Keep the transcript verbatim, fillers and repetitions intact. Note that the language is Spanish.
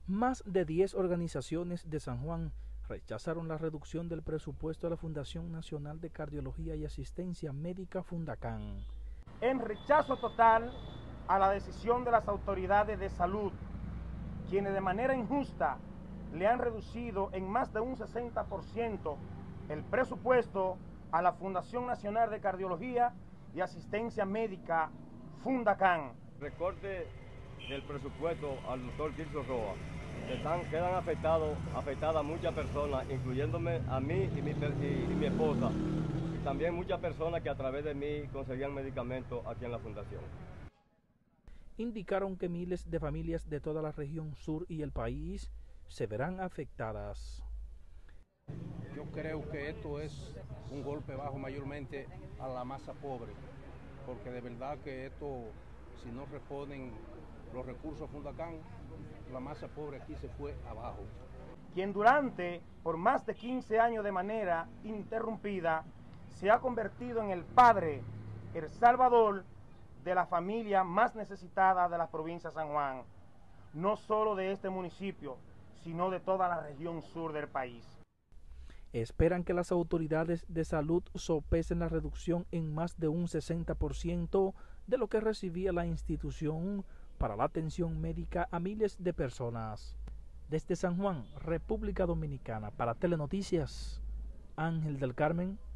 Más de diez organizaciones de San Juan rechazaron la reducción del presupuesto a la Fundación Nacional de Cardiología y Asistencia Médica Fundacán. En rechazo total a la decisión de las autoridades de salud, quienes de manera injusta le han reducido en más de un sesenta por ciento el presupuesto a la Fundación Nacional de Cardiología y Asistencia Médica Fundacán. Recorte del presupuesto al doctor Tirso Roa. Están, quedan afectados, afectadas muchas personas, incluyéndome a mí y mi, y, y mi esposa, y también muchas personas que a través de mí conseguían medicamentos aquí en la fundación. Indicaron que miles de familias de toda la región sur y el país se verán afectadas. Yo creo que esto es un golpe bajo mayormente a la masa pobre, porque de verdad que esto, si no responden los recursos a Fundacán, la masa pobre aquí se fue abajo. Quien durante por más de quince años de manera interrumpida se ha convertido en el padre, el salvador de la familia más necesitada de la provincia de San Juan, no solo de este municipio, sino de toda la región sur del país. Esperan que las autoridades de salud sopesen la reducción en más de un sesenta por ciento de lo que recibía la institución para la atención médica a miles de personas. Desde San Juan, República Dominicana, para Telenoticias, Ángel del Carmen.